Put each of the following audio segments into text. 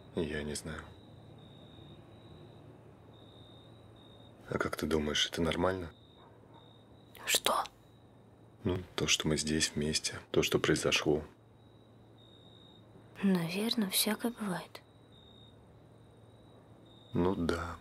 Я не знаю. А как ты думаешь, это нормально? Что? Ну, то, что мы здесь вместе, то, что произошло. Наверное, всякое бывает. Ну да.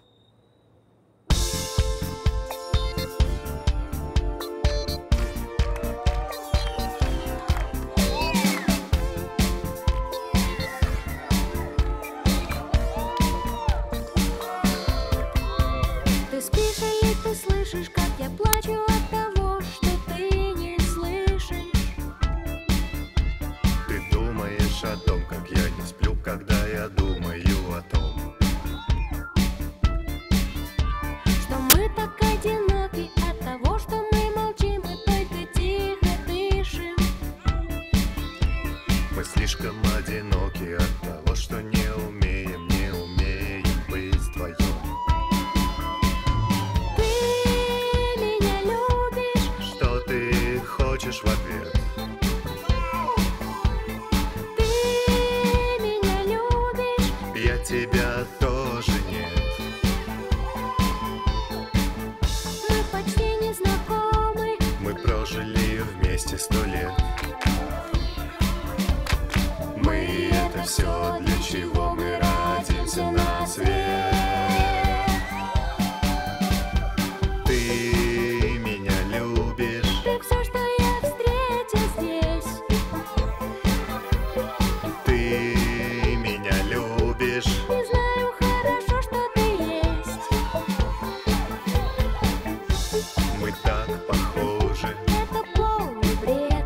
Ты спишь, и ты слышишь, как я плачу от того, что ты не слышишь. Ты думаешь о том, как я не сплю, когда я думаю о том, Что мы так одиноки от того, что мы молчим и только тихо дышим. мы слишком одиноки от того, что не умеем быть вдвоем. Ты меня любишь, Что ты хочешь в ответ? ты меня любишь. Я тебя тоже нет. Мы почти не знакомы, Мы прожили вместе 100 лет. Мы это все, для чего мы родимся на свет. Ты меня любишь, ты все, что я встретил здесь. ты меня любишь. Не знаю хорошо, что ты есть. Мы так похожи. Это полный бред.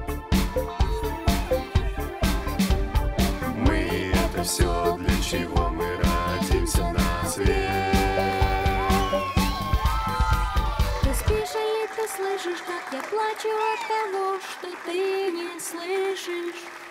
Мы это все, для чего мы родимся на свет. Ты спишь, и ты слышишь, как я плачу от того, что ты не слышишь.